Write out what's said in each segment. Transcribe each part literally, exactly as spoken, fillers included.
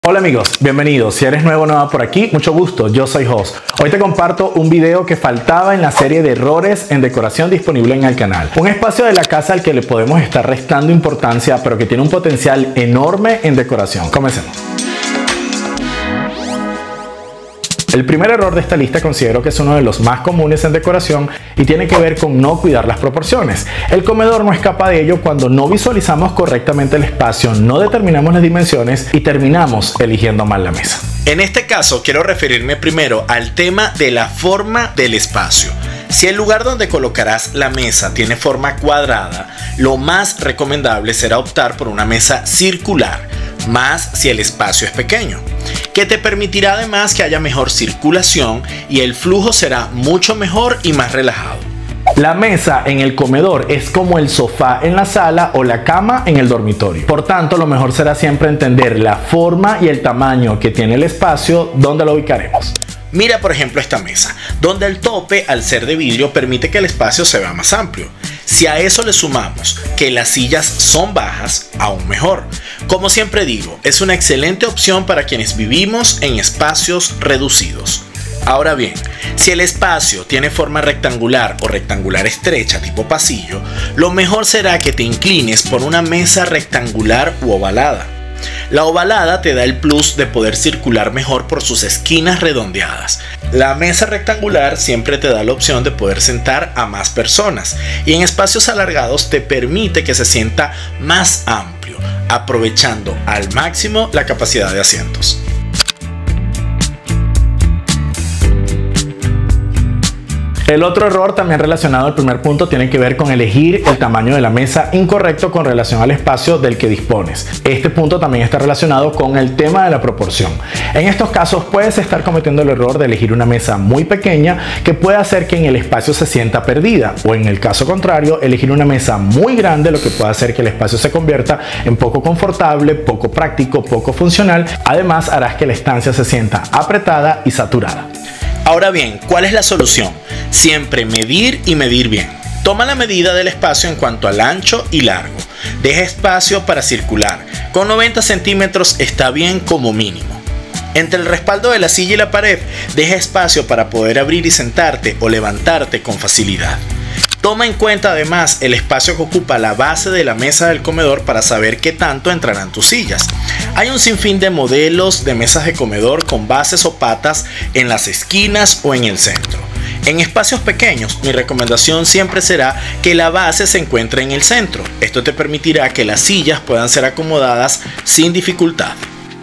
Hola amigos, bienvenidos. Si eres nuevo o nueva por aquí, mucho gusto, yo soy Jos. Hoy te comparto un video que faltaba en la serie de errores en decoración disponible en el canal. Un espacio de la casa al que le podemos estar restando importancia, pero que tiene un potencial enorme en decoración. Comencemos. El primer error de esta lista considero que es uno de los más comunes en decoración y tiene que ver con no cuidar las proporciones. El comedor no escapa de ello cuando no visualizamos correctamente el espacio, no determinamos las dimensiones y terminamos eligiendo mal la mesa. En este caso quiero referirme primero al tema de la forma del espacio. Si el lugar donde colocarás la mesa tiene forma cuadrada, lo más recomendable será optar por una mesa circular, más si el espacio es pequeño, que te permitirá además que haya mejor circulación y el flujo será mucho mejor y más relajado. La mesa en el comedor es como el sofá en la sala o la cama en el dormitorio. Por tanto, lo mejor será siempre entender la forma y el tamaño que tiene el espacio donde lo ubicaremos. Mira por ejemplo esta mesa, donde el tope al ser de vidrio permite que el espacio se vea más amplio. Si a eso le sumamos que las sillas son bajas, aún mejor. Como siempre digo, es una excelente opción para quienes vivimos en espacios reducidos. Ahora bien, si el espacio tiene forma rectangular o rectangular estrecha tipo pasillo, lo mejor será que te inclines por una mesa rectangular u ovalada. La ovalada te da el plus de poder circular mejor por sus esquinas redondeadas. La mesa rectangular siempre te da la opción de poder sentar a más personas y en espacios alargados te permite que se sienta más amplio, aprovechando al máximo la capacidad de asientos. El otro error también relacionado al primer punto tiene que ver con elegir el tamaño de la mesa incorrecto con relación al espacio del que dispones. Este punto también está relacionado con el tema de la proporción. En estos casos puedes estar cometiendo el error de elegir una mesa muy pequeña que puede hacer que en el espacio se sienta perdida, o en el caso contrario, elegir una mesa muy grande, lo que puede hacer que el espacio se convierta en poco confortable, poco práctico, poco funcional. Además, harás que la estancia se sienta apretada y saturada. Ahora bien, ¿cuál es la solución? Siempre medir y medir bien. Toma la medida del espacio en cuanto al ancho y largo. Deja espacio para circular. Con noventa centímetros está bien como mínimo. Entre el respaldo de la silla y la pared, deja espacio para poder abrir y sentarte o levantarte con facilidad. Toma en cuenta además el espacio que ocupa la base de la mesa del comedor para saber qué tanto entrarán tus sillas. Hay un sinfín de modelos de mesas de comedor con bases o patas en las esquinas o en el centro. En espacios pequeños, mi recomendación siempre será que la base se encuentre en el centro. Esto te permitirá que las sillas puedan ser acomodadas sin dificultad.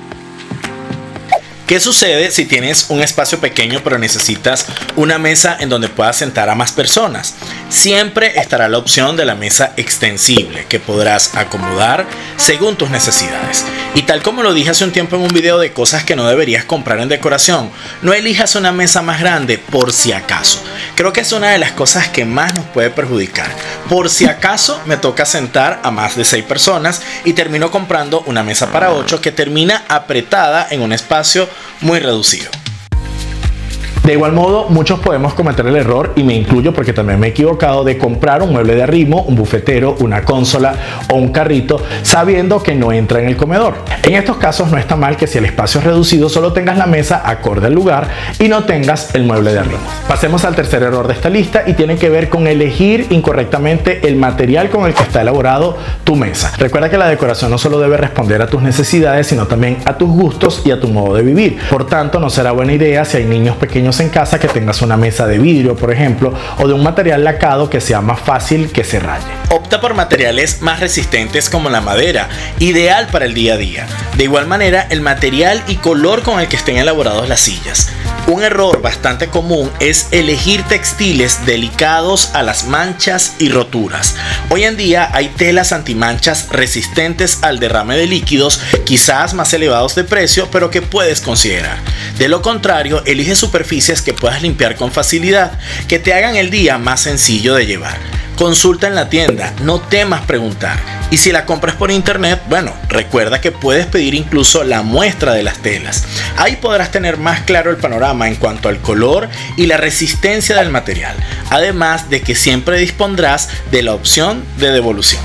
¿Qué sucede si tienes un espacio pequeño pero necesitas una mesa en donde puedas sentar a más personas? Siempre estará la opción de la mesa extensible que podrás acomodar según tus necesidades. Y tal como lo dije hace un tiempo en un video de cosas que no deberías comprar en decoración, no elijas una mesa más grande por si acaso. Creo que es una de las cosas que más nos puede perjudicar. Por si acaso me toca sentar a más de seis personas y termino comprando una mesa para ocho que termina apretada en un espacio muy reducido. De igual modo, muchos podemos cometer el error, y me incluyo porque también me he equivocado, de comprar un mueble de arrimo, un bufetero, una consola o un carrito sabiendo que no entra en el comedor. En estos casos no está mal que si el espacio es reducido solo tengas la mesa acorde al lugar y no tengas el mueble de arrimo. Pasemos al tercer error de esta lista y tiene que ver con elegir incorrectamente el material con el que está elaborado tu mesa. Recuerda que la decoración no solo debe responder a tus necesidades, sino también a tus gustos y a tu modo de vivir. Por tanto, no será buena idea si hay niños pequeños en casa que tengas una mesa de vidrio, por ejemplo, o de un material lacado que sea más fácil que se raye. Opta por materiales más resistentes como la madera, ideal para el día a día. De igual manera, el material y color con el que estén elaborados las sillas. Un error bastante común es elegir textiles delicados a las manchas y roturas. Hoy en día hay telas antimanchas resistentes al derrame de líquidos, quizás más elevados de precio, pero que puedes considerar. De lo contrario, elige superficies que puedas limpiar con facilidad, que te hagan el día más sencillo de llevar. Consulta en la tienda, no temas preguntar. Y si la compras por internet, bueno, recuerda que puedes pedir incluso la muestra de las telas. Ahí podrás tener más claro el panorama en cuanto al color y la resistencia del material, además de que siempre dispondrás de la opción de devolución.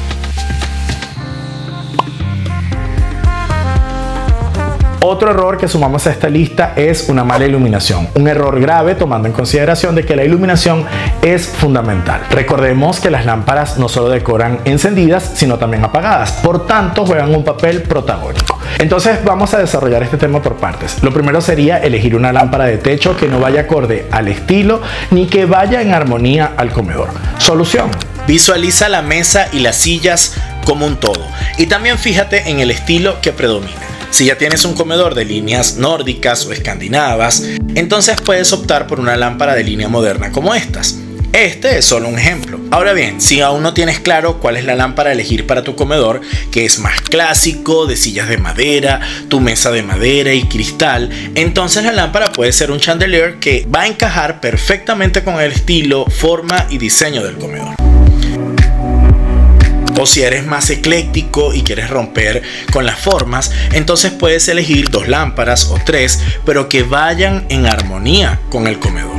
Otro error que sumamos a esta lista es una mala iluminación. Un error grave tomando en consideración de que la iluminación es fundamental. Recordemos que las lámparas no solo decoran encendidas, sino también apagadas. Por tanto, juegan un papel protagónico. Entonces vamos a desarrollar este tema por partes. Lo primero sería elegir una lámpara de techo que no vaya acorde al estilo ni que vaya en armonía al comedor. Solución: visualiza la mesa y las sillas como un todo y también fíjate en el estilo que predomina. Si ya tienes un comedor de líneas nórdicas o escandinavas, entonces puedes optar por una lámpara de línea moderna como estas. Este es solo un ejemplo. Ahora bien, si aún no tienes claro cuál es la lámpara a elegir para tu comedor, que es más clásico, de sillas de madera, tu mesa de madera y cristal, entonces la lámpara puede ser un chandelier que va a encajar perfectamente con el estilo, forma y diseño del comedor. O si eres más ecléctico y quieres romper con las formas, entonces puedes elegir dos lámparas o tres, pero que vayan en armonía con el comedor.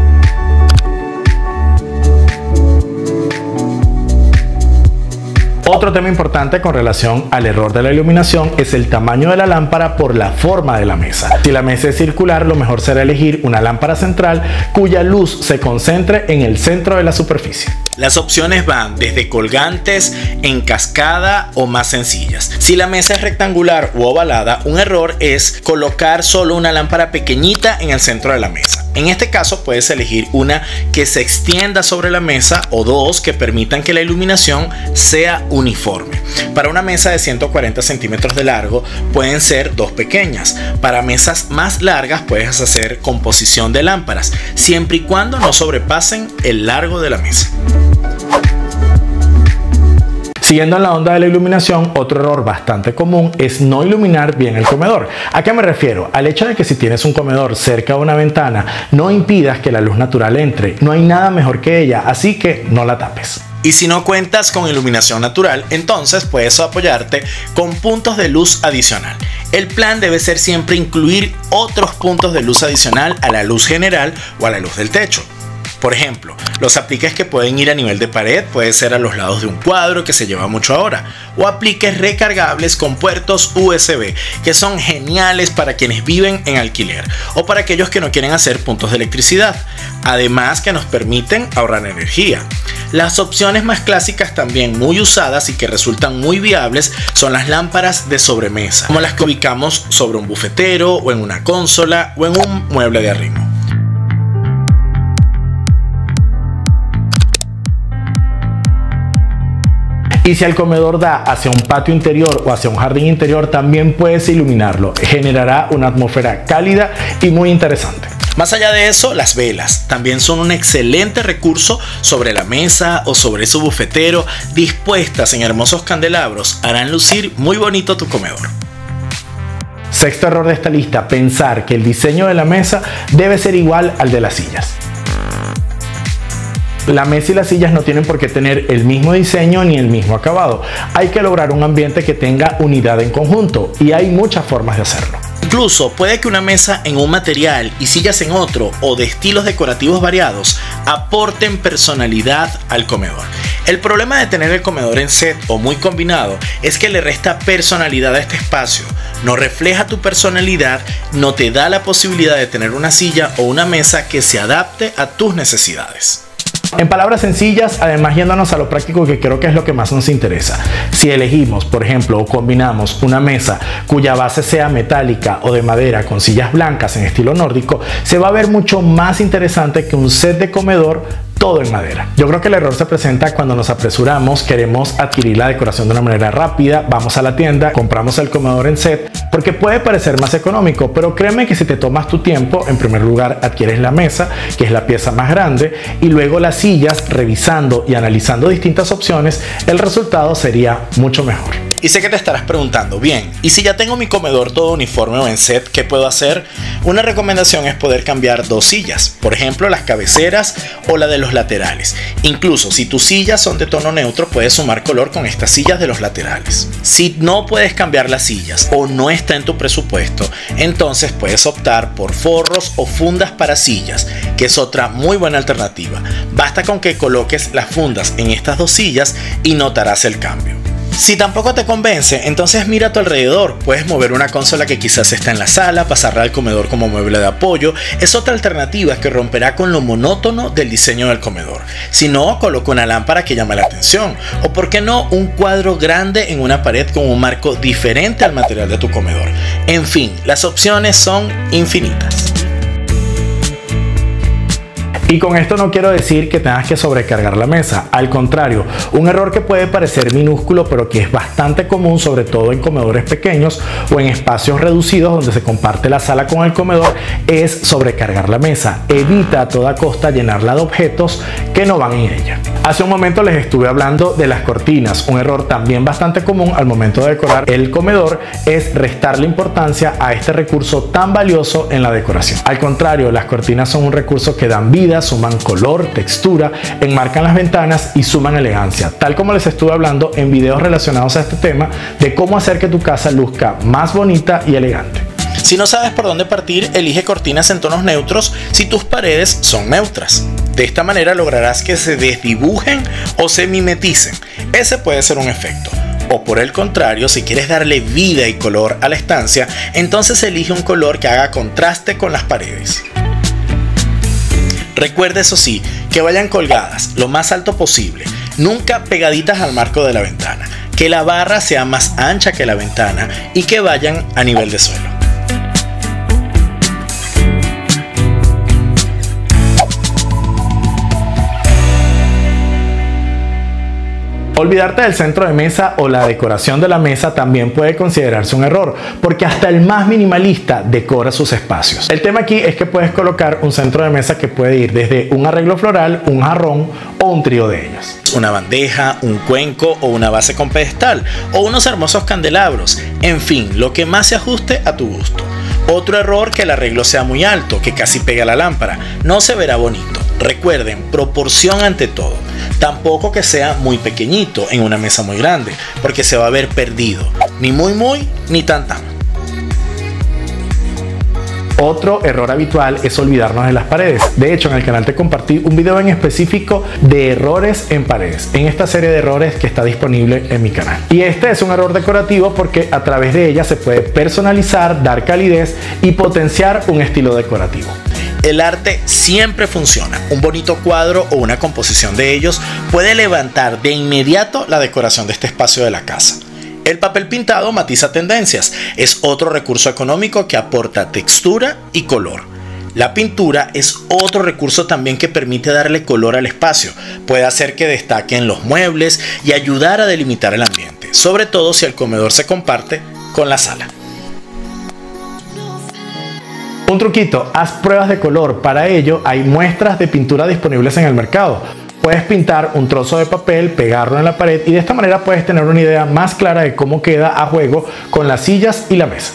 Otro tema importante con relación al error de la iluminación es el tamaño de la lámpara por la forma de la mesa. Si la mesa es circular, lo mejor será elegir una lámpara central cuya luz se concentre en el centro de la superficie. Las opciones van desde colgantes, en cascada o más sencillas. Si la mesa es rectangular u ovalada, un error es colocar solo una lámpara pequeñita en el centro de la mesa. En este caso puedes elegir una que se extienda sobre la mesa o dos que permitan que la iluminación sea uniforme. Para una mesa de ciento cuarenta centímetros de largo pueden ser dos pequeñas. Para mesas más largas puedes hacer composición de lámparas, siempre y cuando no sobrepasen el largo de la mesa. Siguiendo en la onda de la iluminación, otro error bastante común es no iluminar bien el comedor. ¿A qué me refiero? Al hecho de que si tienes un comedor cerca de una ventana, no impidas que la luz natural entre. No hay nada mejor que ella, así que no la tapes. Y si no cuentas con iluminación natural, entonces puedes apoyarte con puntos de luz adicional. El plan debe ser siempre incluir otros puntos de luz adicional a la luz general o a la luz del techo. Por ejemplo, los apliques que pueden ir a nivel de pared puede ser a los lados de un cuadro, que se lleva mucho ahora, o apliques recargables con puertos U S B que son geniales para quienes viven en alquiler o para aquellos que no quieren hacer puntos de electricidad, además que nos permiten ahorrar energía. Las opciones más clásicas, también muy usadas y que resultan muy viables, son las lámparas de sobremesa, como las que ubicamos sobre un bufetero o en una consola o en un mueble de arrimo. Y si el comedor da hacia un patio interior o hacia un jardín interior, también puedes iluminarlo. Generará una atmósfera cálida y muy interesante. Más allá de eso, las velas también son un excelente recurso sobre la mesa o sobre su bufetero. Dispuestas en hermosos candelabros, harán lucir muy bonito tu comedor. Sexto error de esta lista: pensar que el diseño de la mesa debe ser igual al de las sillas. La mesa y las sillas no tienen por qué tener el mismo diseño ni el mismo acabado. Hay que lograr un ambiente que tenga unidad en conjunto, y hay muchas formas de hacerlo. Incluso puede que una mesa en un material y sillas en otro, o de estilos decorativos variados, aporten personalidad al comedor. El problema de tener el comedor en set o muy combinado es que le resta personalidad a este espacio, no refleja tu personalidad, no te da la posibilidad de tener una silla o una mesa que se adapte a tus necesidades. En palabras sencillas, además yéndonos a lo práctico, que creo que es lo que más nos interesa. Si elegimos, por ejemplo, o combinamos una mesa cuya base sea metálica o de madera con sillas blancas en estilo nórdico, se va a ver mucho más interesante que un set de comedor todo en madera. Yo creo que el error se presenta cuando nos apresuramos, queremos adquirir la decoración de una manera rápida, vamos a la tienda, compramos el comedor en set, porque puede parecer más económico, pero créeme que si te tomas tu tiempo, en primer lugar adquieres la mesa, que es la pieza más grande, y luego las sillas, revisando y analizando distintas opciones, el resultado sería mucho mejor. Y sé que te estarás preguntando, bien, ¿y si ya tengo mi comedor todo uniforme o en set, qué puedo hacer? Una recomendación es poder cambiar dos sillas, por ejemplo las cabeceras o la de los laterales. Incluso si tus sillas son de tono neutro, puedes sumar color con estas sillas de los laterales. Si no puedes cambiar las sillas o no está en tu presupuesto, entonces puedes optar por forros o fundas para sillas, que es otra muy buena alternativa. Basta con que coloques las fundas en estas dos sillas y notarás el cambio. Si tampoco te convence, entonces mira a tu alrededor. Puedes mover una consola que quizás está en la sala, pasarla al comedor como mueble de apoyo. Es otra alternativa que romperá con lo monótono del diseño del comedor. Si no, coloca una lámpara que llame la atención. O por qué no, un cuadro grande en una pared con un marco diferente al material de tu comedor. En fin, las opciones son infinitas. Y con esto no quiero decir que tengas que sobrecargar la mesa, al contrario, un error que puede parecer minúsculo pero que es bastante común, sobre todo en comedores pequeños o en espacios reducidos donde se comparte la sala con el comedor, es sobrecargar la mesa. Evita a toda costa llenarla de objetos que no van en ella. Hace un momento les estuve hablando de las cortinas. Un error también bastante común al momento de decorar el comedor es restarle importancia a este recurso tan valioso en la decoración. Al contrario, las cortinas son un recurso que dan vida, suman color, textura, enmarcan las ventanas y suman elegancia, tal como les estuve hablando en videos relacionados a este tema de cómo hacer que tu casa luzca más bonita y elegante. Si no sabes por dónde partir, elige cortinas en tonos neutros si tus paredes son neutras. De esta manera lograrás que se desdibujen o se mimeticen. Ese puede ser un efecto. O por el contrario, si quieres darle vida y color a la estancia, entonces elige un color que haga contraste con las paredes. Recuerda, eso sí, que vayan colgadas lo más alto posible, nunca pegaditas al marco de la ventana, que la barra sea más ancha que la ventana y que vayan a nivel de suelo. Olvidarte del centro de mesa o la decoración de la mesa también puede considerarse un error, porque hasta el más minimalista decora sus espacios. El tema aquí es que puedes colocar un centro de mesa que puede ir desde un arreglo floral, un jarrón o un trío de ellos. Una bandeja, un cuenco o una base con pedestal o unos hermosos candelabros, en fin, lo que más se ajuste a tu gusto. Otro error, que el arreglo sea muy alto, que casi pega la lámpara, no se verá bonito. Recuerden, proporción ante todo. Tampoco que sea muy pequeñito en una mesa muy grande, porque se va a ver perdido, ni muy muy, ni tan tan. Otro error habitual es olvidarnos de las paredes. De hecho, en el canal te compartí un video en específico de errores en paredes, en esta serie de errores que está disponible en mi canal. Y este es un error decorativo porque a través de ella se puede personalizar, dar calidez y potenciar un estilo decorativo. El arte siempre funciona. Un bonito cuadro o una composición de ellos puede levantar de inmediato la decoración de este espacio de la casa. El papel pintado matiza tendencias. Es otro recurso económico que aporta textura y color. La pintura es otro recurso también que permite darle color al espacio. Puede hacer que destaquen los muebles y ayudar a delimitar el ambiente, sobre todo si el comedor se comparte con la sala. Un truquito, haz pruebas de color. Para ello hay muestras de pintura disponibles en el mercado. Puedes pintar un trozo de papel, pegarlo en la pared y de esta manera puedes tener una idea más clara de cómo queda a juego con las sillas y la mesa.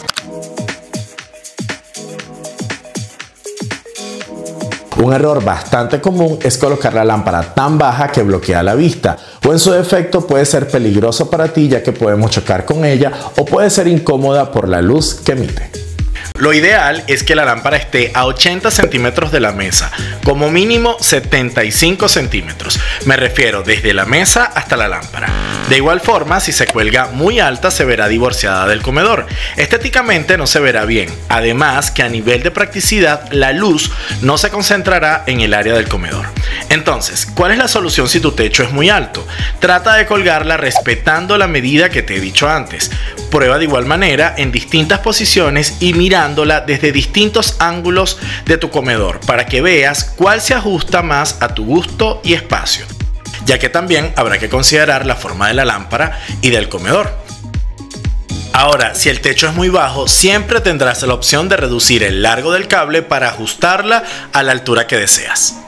Un error bastante común es colocar la lámpara tan baja que bloquea la vista, o en su defecto puede ser peligroso para ti ya que podemos chocar con ella o puede ser incómoda por la luz que emite. Lo ideal es que la lámpara esté a ochenta centímetros de la mesa, como mínimo setenta y cinco centímetros. Me refiero desde la mesa hasta la lámpara. De igual forma, si se cuelga muy alta se verá divorciada del comedor. Estéticamente no se verá bien. Además que a nivel de practicidad la luz no se concentrará en el área del comedor. Entonces, ¿cuál es la solución si tu techo es muy alto? Trata de colgarla respetando la medida que te he dicho antes. Prueba de igual manera en distintas posiciones y mirándola desde distintos ángulos de tu comedor para que veas cuál se ajusta más a tu gusto y espacio, ya que también habrá que considerar la forma de la lámpara y del comedor. Ahora, si el techo es muy bajo, siempre tendrás la opción de reducir el largo del cable para ajustarla a la altura que deseas.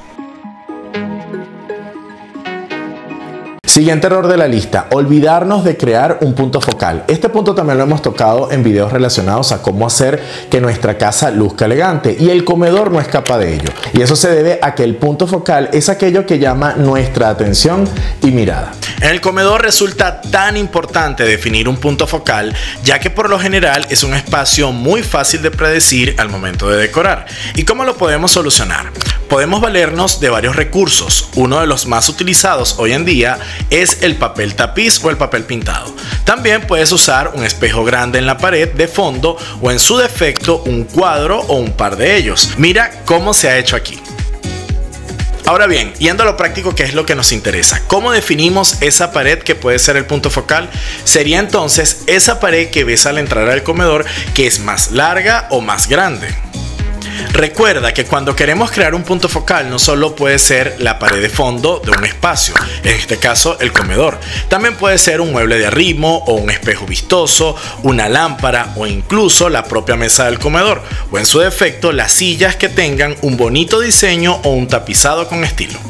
Siguiente error de la lista, olvidarnos de crear un punto focal. Este punto también lo hemos tocado en videos relacionados a cómo hacer que nuestra casa luzca elegante y el comedor no escapa de ello. Y eso se debe a que el punto focal es aquello que llama nuestra atención y mirada. En el comedor resulta tan importante definir un punto focal, ya que por lo general es un espacio muy fácil de predecir al momento de decorar. ¿Y cómo lo podemos solucionar? Podemos valernos de varios recursos. Uno de los más utilizados hoy en día es el papel tapiz o el papel pintado. También puedes usar un espejo grande en la pared de fondo o en su defecto un cuadro o un par de ellos. Mira cómo se ha hecho aquí. Ahora bien, yendo a lo práctico, que es lo que nos interesa, ¿cómo definimos esa pared que puede ser el punto focal? Sería entonces esa pared que ves al entrar al comedor, que es más larga o más grande. Recuerda que cuando queremos crear un punto focal no solo puede ser la pared de fondo de un espacio, en este caso el comedor, también puede ser un mueble de arrimo o un espejo vistoso, una lámpara o incluso la propia mesa del comedor, o en su defecto las sillas que tengan un bonito diseño o un tapizado con estilo.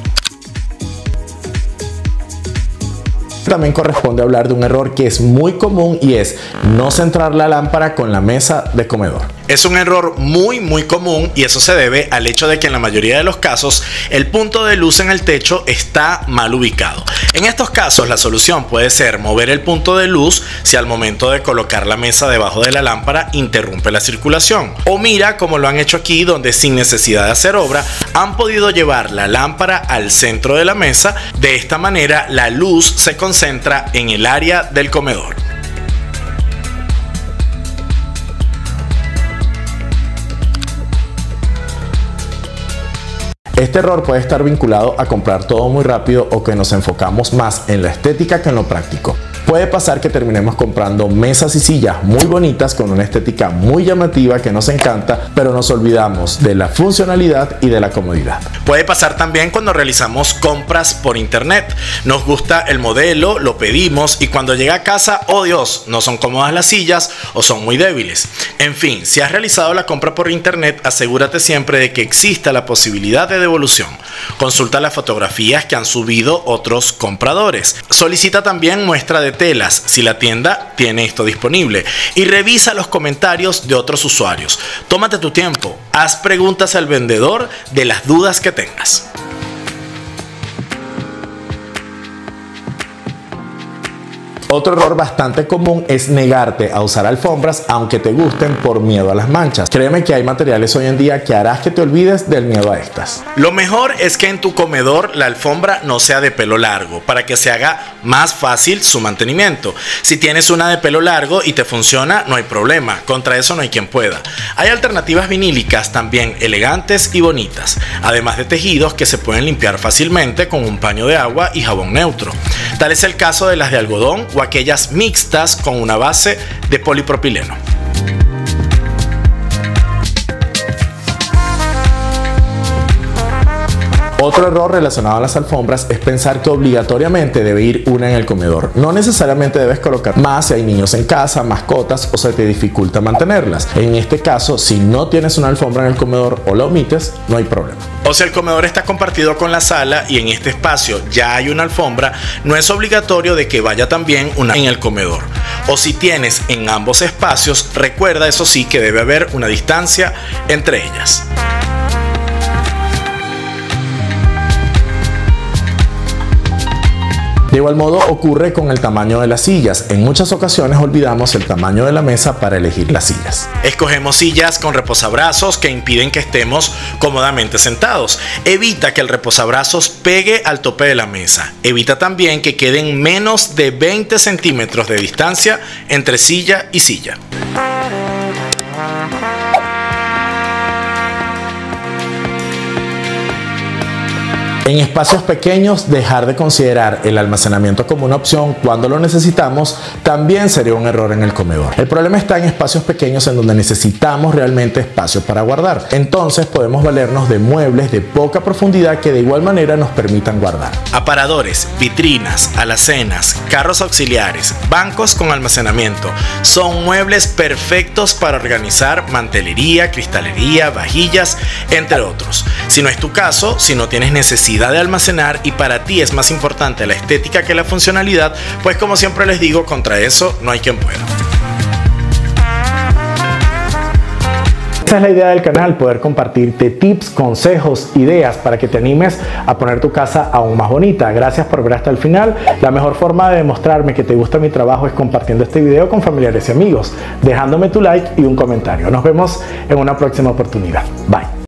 También corresponde hablar de un error que es muy común y es no centrar la lámpara con la mesa de comedor. Es un error muy muy común y eso se debe al hecho de que en la mayoría de los casos el punto de luz en el techo está mal ubicado. En estos casos la solución puede ser mover el punto de luz si al momento de colocar la mesa debajo de la lámpara interrumpe la circulación. O mira como lo han hecho aquí, donde sin necesidad de hacer obra han podido llevar la lámpara al centro de la mesa. De esta manera la luz se concentra en el área del comedor. Este error puede estar vinculado a comprar todo muy rápido o que nos enfocamos más en la estética que en lo práctico. Puede pasar que terminemos comprando mesas y sillas muy bonitas con una estética muy llamativa que nos encanta, pero nos olvidamos de la funcionalidad y de la comodidad. Puede pasar también cuando realizamos compras por internet. Nos gusta el modelo, lo pedimos y cuando llega a casa, oh Dios, no son cómodas las sillas o son muy débiles. En fin, si has realizado la compra por internet, asegúrate siempre de que exista la posibilidad de devolución. Consulta las fotografías que han subido otros compradores. Solicita también muestra de telas si la tienda tiene esto disponible y revisa los comentarios de otros usuarios. Tómate tu tiempo, haz preguntas al vendedor de las dudas que tengas. Otro error bastante común es negarte a usar alfombras aunque te gusten por miedo a las manchas. Créeme que hay materiales hoy en día que harás que te olvides del miedo a estas. Lo mejor es que en tu comedor la alfombra no sea de pelo largo para que se haga más fácil su mantenimiento. Si tienes una de pelo largo y te funciona, no hay problema, contra eso no hay quien pueda. Hay alternativas vinílicas también elegantes y bonitas, además de tejidos que se pueden limpiar fácilmente con un paño de agua y jabón neutro. Tal es el caso de las de algodón o aquellas mixtas con una base de polipropileno. Otro error relacionado a las alfombras es pensar que obligatoriamente debe ir una en el comedor. No necesariamente debes colocar más si hay niños en casa, mascotas o se te dificulta mantenerlas. En este caso, si no tienes una alfombra en el comedor o la omites, no hay problema. O si el comedor está compartido con la sala y en este espacio ya hay una alfombra, no es obligatorio de que vaya también una en el comedor. O si tienes en ambos espacios, recuerda eso sí que debe haber una distancia entre ellas. De igual modo ocurre con el tamaño de las sillas. En muchas ocasiones olvidamos el tamaño de la mesa para elegir las sillas. Escogemos sillas con reposabrazos que impiden que estemos cómodamente sentados. Evita que el reposabrazos pegue al tope de la mesa. Evita también que queden menos de veinte centímetros de distancia entre silla y silla. En espacios pequeños, dejar de considerar el almacenamiento como una opción cuando lo necesitamos también sería un error en el comedor. El problema está en espacios pequeños en donde necesitamos realmente espacio para guardar. Entonces podemos valernos de muebles de poca profundidad que de igual manera nos permitan guardar. Aparadores, vitrinas, alacenas, carros auxiliares, bancos con almacenamiento son muebles perfectos para organizar mantelería, cristalería, vajillas, entre otros. Si no es tu caso, si no tienes necesidad de almacenar y para ti es más importante la estética que la funcionalidad, pues como siempre les digo, contra eso no hay quien pueda. Esa es la idea del canal, poder compartirte tips, consejos, ideas para que te animes a poner tu casa aún más bonita. Gracias por ver hasta el final. La mejor forma de demostrarme que te gusta mi trabajo es compartiendo este video con familiares y amigos, dejándome tu like y un comentario. Nos vemos en una próxima oportunidad. Bye.